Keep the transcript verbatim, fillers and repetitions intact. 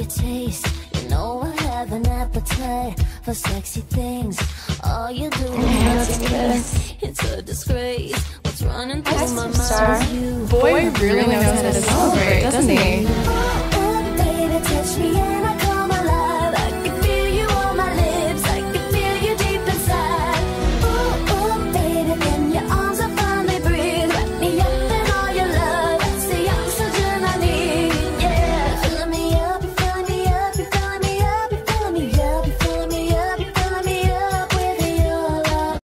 your taste. You know I have an appetite for sexy things. All you do is me. It's a disgrace. What's running through my mind is you. Boy really knows how to celebrate, doesn't he?